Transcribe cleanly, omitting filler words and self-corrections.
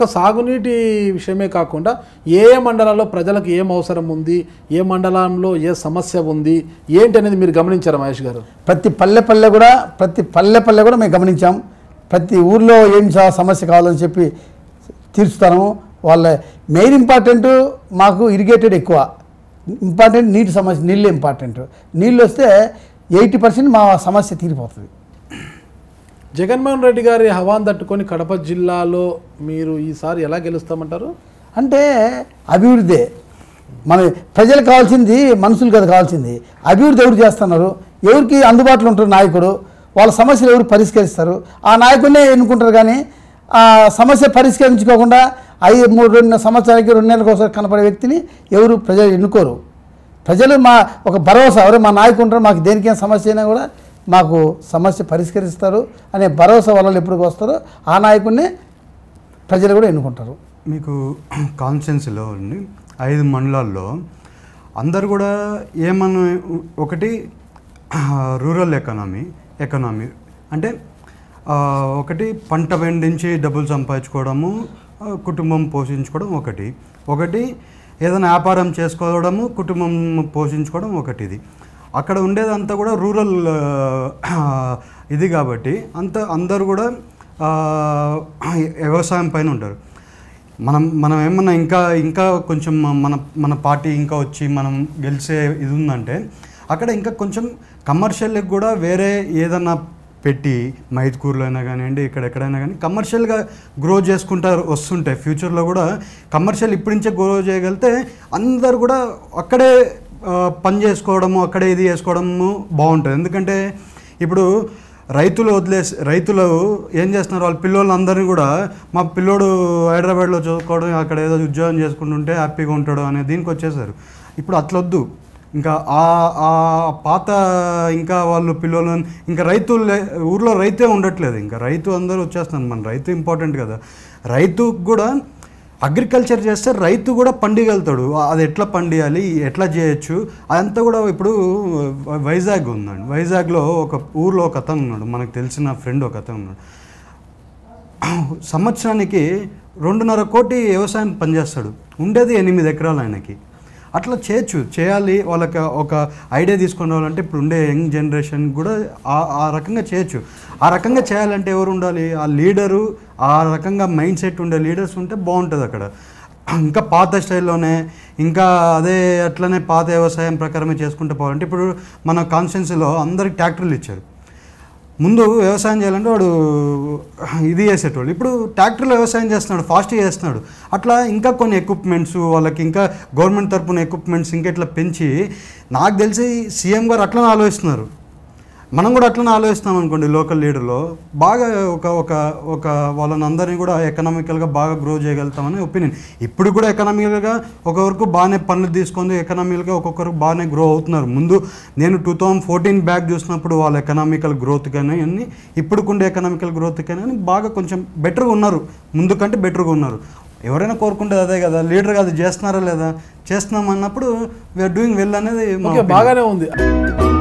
ఒక్క సాగునీటి విషయమే కాకుండా ఏ మండలాల్లో ప్రజలకు ఏం అవసరం ఉంది, ఏ మండలంలో ఏ సమస్య ఉంది ఏంటి అనేది మీరు గమనించారా మహేష్ గారు? ప్రతి పల్లె కూడా మేము గమనించాం. ప్రతి ఊర్లో ఏం సమస్య కావాలని చెప్పి తీర్చుతాము. వాళ్ళ మెయిన్ ఇంపార్టెంట్ మాకు ఇరిగేటెడ్ ఎక్కువ ఇంపార్టెంట్, నీటి సమస్య, నీళ్ళు ఇంపార్టెంట్. నీళ్ళు వస్తే 80% మా సమస్య తీరిపోతుంది. జగన్మోహన్ రెడ్డి గారి హవాన్ తట్టుకొని కడప జిల్లాలో మీరు ఈసారి ఎలా గెలుస్తామంటారు? అంటే అభివృద్ధి మన ప్రజలకు కావాల్సింది, మనుషులు కదా కావాల్సింది. అభివృద్ధి ఎవరు చేస్తున్నారు, ఎవరికి అందుబాటులో ఉంటారు నాయకుడు, వాళ్ళ సమస్యలు ఎవరు పరిష్కరిస్తారు, ఆ నాయకుడినే ఎన్నుకుంటారు. కానీ ఆ సమస్య పరిష్కరించుకోకుండా 2 సంవత్సరాలకి 2 నెలలకు ఒకసారి కనపడే వ్యక్తిని ఎవరు ప్రజలు ఎన్నుకోరు. ప్రజలు ఒక భరోసా, ఎవరు మా నాయకుడు ఉంటారు, మాకు దేనికైనా సమస్య అయినా కూడా మాకు సమస్య పరిష్కరిస్తారు అనే భరోసా వాళ్ళు ఎప్పుడు వస్తారో ఆ నాయకుడిని ప్రజలు కూడా ఎన్నుకుంటారు. మీకు కాన్స్టిట్యున్సీలో 5 మండలాల్లో అందరు కూడా ఏమన్నా ఒకటి రూరల్ ఎకానమీ అంటే ఒకటి పంట పండించి డబ్బులు సంపాదించుకోవడము, కుటుంబం పోషించుకోవడం ఒకటి ఏదైనా వ్యాపారం చేసుకోవడము, కుటుంబం పోషించుకోవడం ఇది. అక్కడ ఉండేదంతా కూడా రూరల్ ఇది కాబట్టి అందరూ కూడా వ్యవసాయం పైన ఉంటారు. మనం ఏమన్నా ఇంకా కొంచెం మన పార్టీ ఇంకా వచ్చి మనం గెలిచే ఇది ఉందంటే అక్కడ ఇంకా కొంచెం కమర్షియల్కి కూడా వేరే ఏదన్నా పెట్టి మైదుకూరులో అయినా కానివ్వండి, ఎక్కడైనా కానీ కమర్షియల్గా గ్రో చేసుకుంటారు వస్తుంటాయి. ఫ్యూచర్లో కూడా కమర్షియల్ ఇప్పటి నుంచే గ్రో చేయగలిగితే అందరు కూడా అక్కడే పని చేసుకోవడము, అక్కడే ఇది చేసుకోవడము బాగుంటుంది. ఎందుకంటే ఇప్పుడు రైతులు ఏం చేస్తున్నారు, వాళ్ళ పిల్లోళ్ళు అందరినీ కూడా మా పిల్లోడు హైదరాబాద్లో చదువుకోవడం, అక్కడ ఏదో ఉద్యోగం చేసుకుంటుంటే హ్యాపీగా ఉంటాడు అనే దీనికి వచ్చేసారు. ఇప్పుడు అట్లొద్దు. ఇంకా ఆ పాత ఇంకా వాళ్ళు పిల్లలు ఇంకా ఊర్లో రైతే ఉండట్లేదు. ఇంకా రైతు అందరూ వచ్చేస్తున్నారు. మన రైతు ఇంపార్టెంట్ కదా. రైతుకు కూడా అగ్రికల్చర్ చేస్తే రైతు కూడా పండిగలుగుతాడు. అది ఎట్లా పండియాలి, ఎట్లా చేయొచ్చు అదంతా కూడా. ఇప్పుడు వైజాగ్ ఉందండి, వైజాగ్లో ఒక ఊర్లో ఒక అతను ఉన్నాడు, మనకు తెలిసిన ఫ్రెండ్ ఒక అతను ఉన్నాడు. సంవత్సరానికి 2.5 కోటి వ్యవసాయం పనిచేస్తాడు. ఉండేది 8 ఎకరాలు ఆయనకి. అట్లా చేయాలి. వాళ్ళకి ఒక ఐడియా తీసుకొని రావాలంటే ఇప్పుడు ఉండే యంగ్ జనరేషన్ కూడా ఆ రకంగా చేయొచ్చు. ఆ రకంగా చేయాలంటే ఎవరు ఉండాలి, ఆ లీడరు, ఆ రకంగా మైండ్ సెట్ ఉండే లీడర్స్ ఉంటే బాగుంటుంది అక్కడ. ఇంకా పాత స్టైల్లోనే ఇంకా అట్లనే పాత వ్యవసాయం ప్రకారమే చేసుకుంటూ పోవాలంటే ఇప్పుడు మన కాన్స్టిట్యున్సీలో అందరికి ట్రాక్టర్లు ఇచ్చారు. ముందు వ్యవసాయం చేయాలంటే వాడు ఇది చేసేటోళ్ళు, ఇప్పుడు ట్రాక్టర్లో వ్యవసాయం చేస్తున్నాడు, ఫాస్ట్గా చేస్తున్నాడు. అట్లా ఇంకా కొన్ని ఎక్విప్మెంట్స్ వాళ్ళకి ఇంకా గవర్నమెంట్ తరపున ఎక్విప్మెంట్స్ ఇంకా ఇట్లా పెంచి నాకు తెలిసి సీఎం గారు అట్లనే ఆలోచిస్తున్నారు. మనం కూడా అట్లనే ఆలోచిస్తాం అనుకోండి. లోకల్ లీడర్లో బాగా ఒక వాళ్ళని అందరినీ కూడా ఎకనామికల్గా బాగా గ్రో చేయగలుగుతామని ఒపీనియన్. ఇప్పుడు కూడా ఎకనామికల్గా ఒకవరకు బాగానే పనులు తీసుకొని ఎకనామికల్గా ఒక్కొక్కరు బాగానే గ్రో అవుతున్నారు. ముందు నేను 2014 బ్యాక్ చూసినప్పుడు వాళ్ళ ఎకనామికల్ గ్రోత్ కానీ అన్నీ ఇప్పుడుకుండే ఎకనామికల్ గ్రోత్ కానీ బాగా కొంచెం బెటర్గా ఉన్నారు, ముందు కంటే బెటర్గా ఉన్నారు. ఎవరైనా కోరుకుంటేది అదే కదా, లీడర్ అది చేస్తున్నారా లేదా, చేస్తున్నాం అన్నప్పుడు వీఆర్ డూయింగ్ వెల్ అనేది బాగానే ఉంది.